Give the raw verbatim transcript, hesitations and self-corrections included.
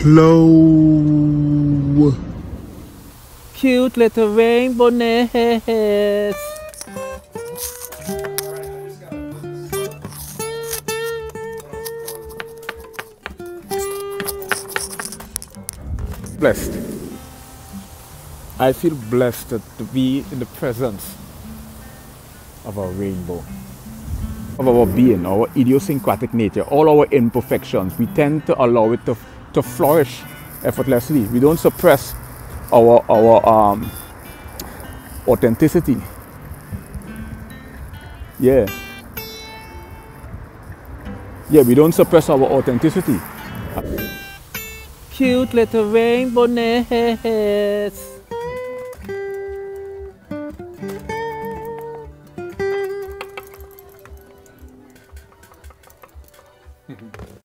Flow. Cute little rainbow nest. Blessed. I feel blessed to be in the presence of a rainbow. Of our being, our idiosyncratic nature, all our imperfections, we tend to allow it to, to flourish effortlessly. We don't suppress our, our um, authenticity. Yeah. Yeah, we don't suppress our authenticity. Cute little rainbow nest.